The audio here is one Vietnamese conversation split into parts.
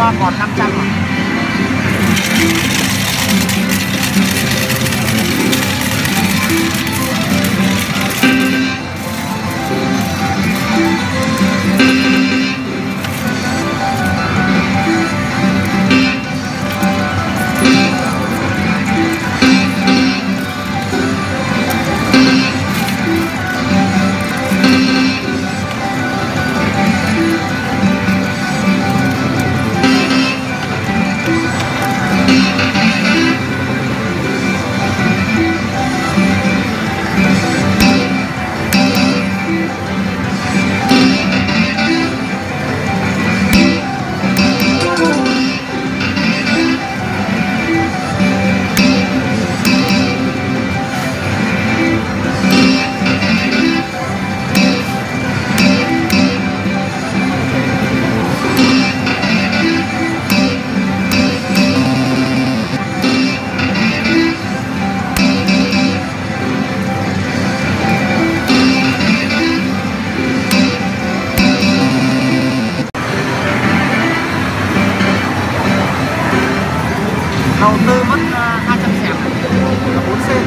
qua còn 500 à? Đầu tư mất 200 xẻng là 4 sen.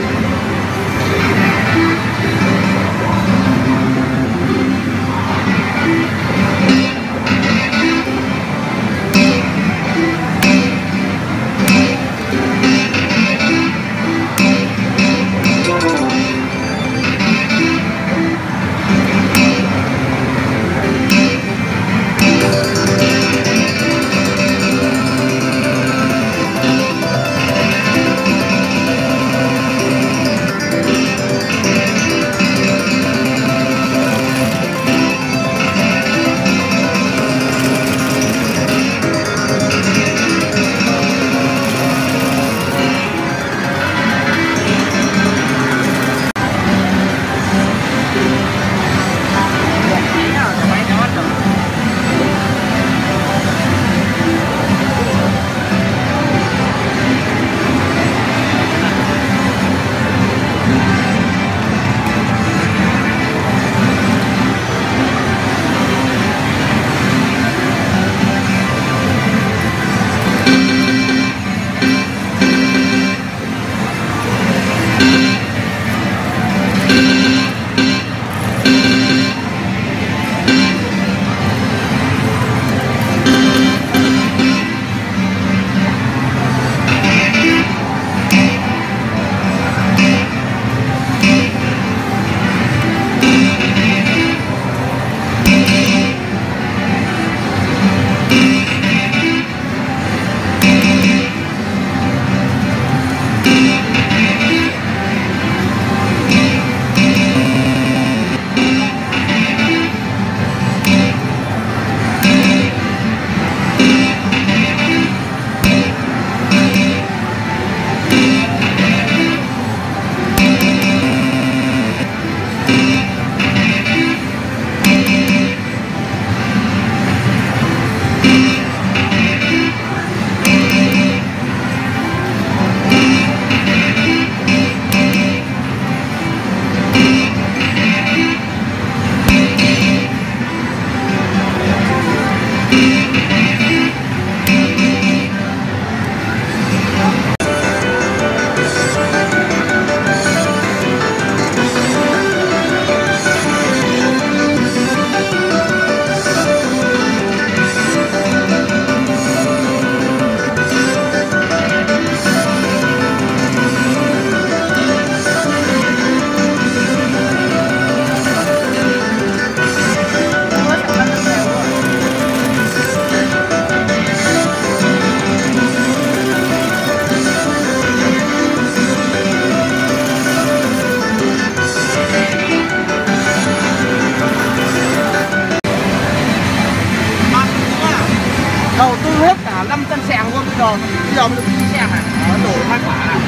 Đầu tư hết cả 500 xẻng luôn bây giờ mới được đi xẻng này. Nó đổ hai quả này.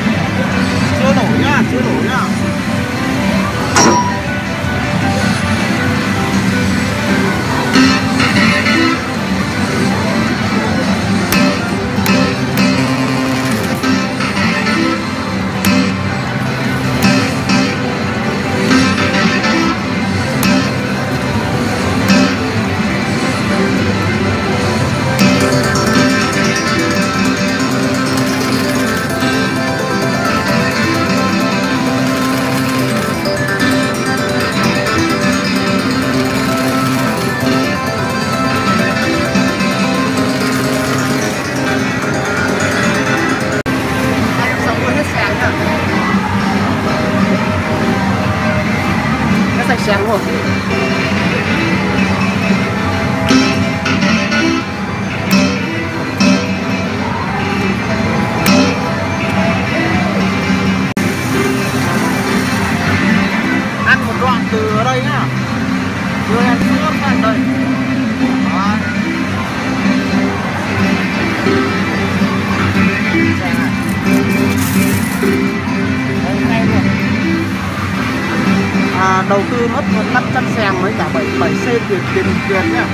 Chưa nổi nhá, chưa nổi nhá. đúng rồi. Ăn một đoạn từ đây nhá, đưa em sữa sang đây. Đó. Đầu tư mất 500 sàng với cả 7 sen tiền nhá.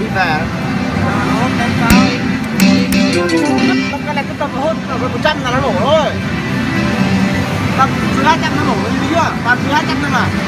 đi về nó đánh cao cái này cứ tầm hơn 100 là nó nổ thôi, tầm dưới 200 nó nổ như chưa, toàn dưới 200 thôi mà.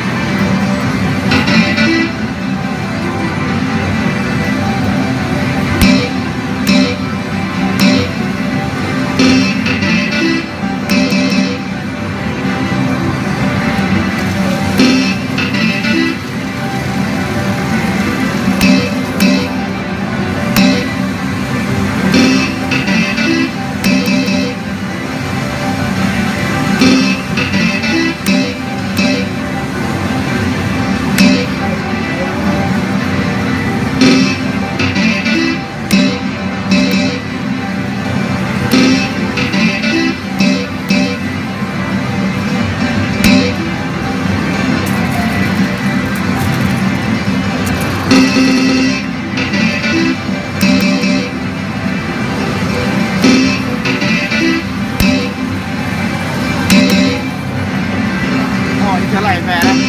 Trở lại về đây.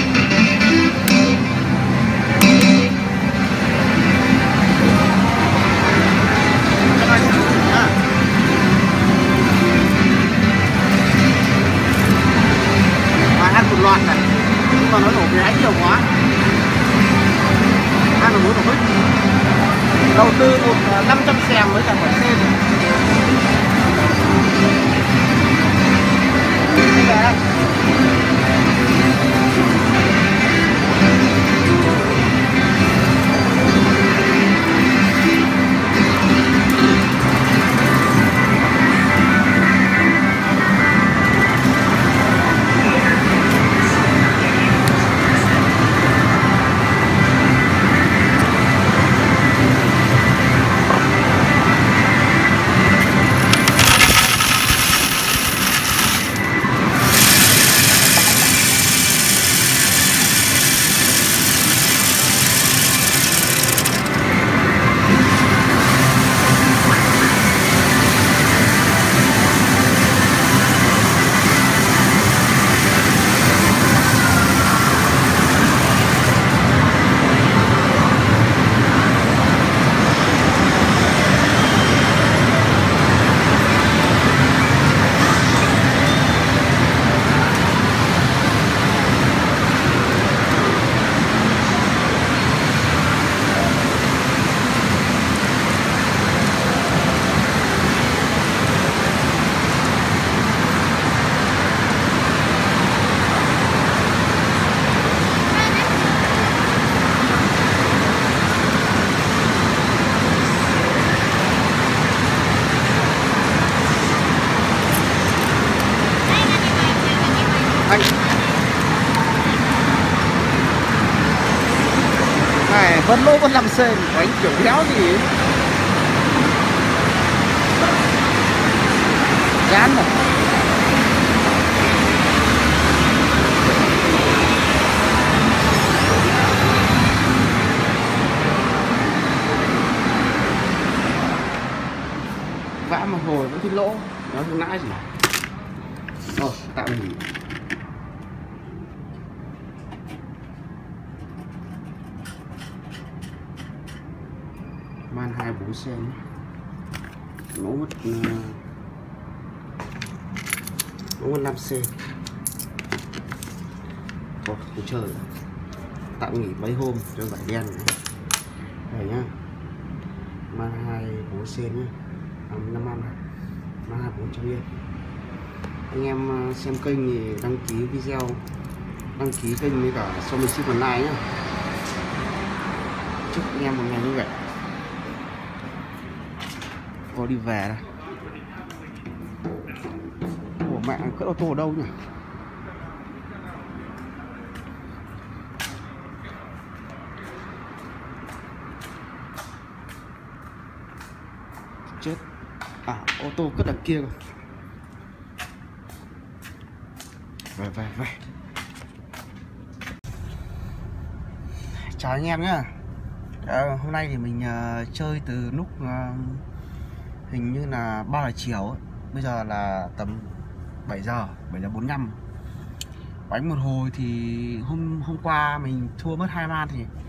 Ăn một loạt này, nhưng mà nó nổ cái nhiều quá. Ăn một nổ hết. Đầu tư một 500 xèng với cả quả sen. Này vẫn lỗ vẫn làm sên, đánh kiểu đéo gì chán rồi. Vã một hồi vẫn thấy lỗ, nó không nãi gì. Tạm nghỉ. Man 24 sen nó mất 5 sen. Thôi không chơi, tạm nghỉ mấy hôm cho vải đen này nhá. Man 24 sen nhá, 5 man 24 cho yên. Anh em xem kênh thì đăng ký video, đăng ký kênh với cả cho mình ship online nhá. Chúc anh em một ngày vui vẻ. Có đi về đây. Ủa mẹ, cỡ ô tô ở đâu nhỉ? Chết. À, ô tô cất đằng kia rồi. Về. Chào anh em nhé. Hôm nay thì mình chơi từ lúc hình như là 3 giờ chiều ấy. Bây giờ là tầm 7 giờ 45. Đánh một hồi thì hôm qua mình thua mất 2 man thì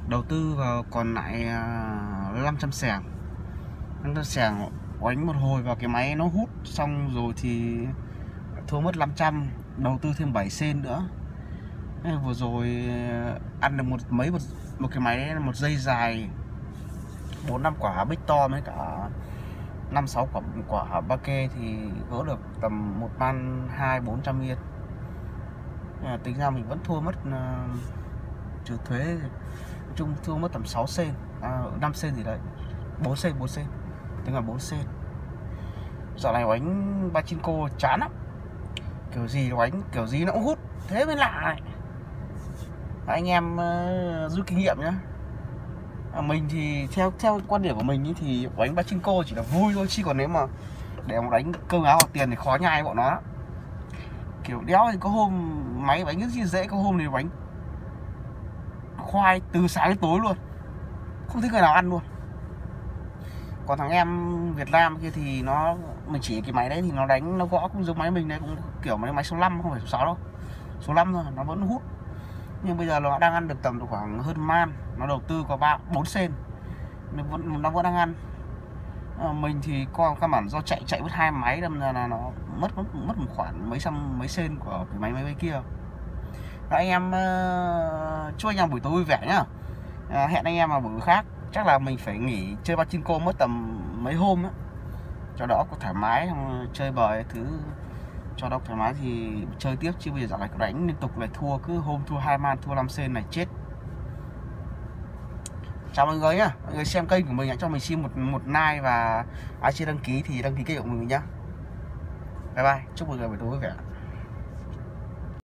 đầu tư vào còn lại 500 sàng. 500 sàng oánh một hồi vào cái máy nó hút xong rồi thì thua mất 500, đầu tư thêm 7 sen nữa. Vừa rồi ăn được một cái máy một dây dài 4-5 quả bích to với cả 5-6 quả ba kê thì gỡ được tầm một ban 200-400 yên. Tính ra mình vẫn thua mất trừ thuế, nói chung thua mất tầm 6 sen, 5 sen gì đấy, 4 sen, tính là 4 sen. Dạo này oánh pachinko chán lắm, kiểu gì oánh kiểu gì nó cũng hút, thế mới lạ này. Anh em rút kinh nghiệm nhá. Mình thì theo quan điểm của mình ý, thì oánh pachinko chỉ là vui thôi, chứ còn nếu mà để mà đánh cơm áo hoặc tiền thì khó nhai bọn nó. Kiểu đéo thì có hôm máy bánh rất chi dễ, có hôm thì bánh khoai từ sáng đến tối luôn, không thấy người nào ăn luôn. Còn thằng em Việt Nam kia thì mình chỉ cái máy đấy thì nó đánh, nó gõ cũng giống máy mình đấy, cũng kiểu máy số 5 không phải số 6 đâu, số 5 thôi, nó vẫn hút. Nhưng bây giờ nó đang ăn được tầm khoảng hơn man, nó đầu tư có 3-4 sen nó vẫn đang ăn. Mình thì có căn bản do chạy mất 2 máy đâm ra là nó mất một khoản mấy sen của cái máy kia. Rồi anh em chúc anh em buổi tối vui vẻ nhá. Hẹn anh em vào buổi khác, chắc là mình phải nghỉ chơi pachinko mất tầm mấy hôm á, cho đó có thoải mái, chơi bời thứ cho đó thoải mái thì chơi tiếp, chứ bây giờ dạo này đánh liên tục lại thua, cứ hôm thua 2 man thua 5 sen này chết. Chào mọi người nhá, mọi người xem kênh của mình hãy cho mình xin một like, và ai chưa đăng ký thì đăng ký kênh của mình nhá. Bye bye, chúc mọi người buổi tối vui vẻ.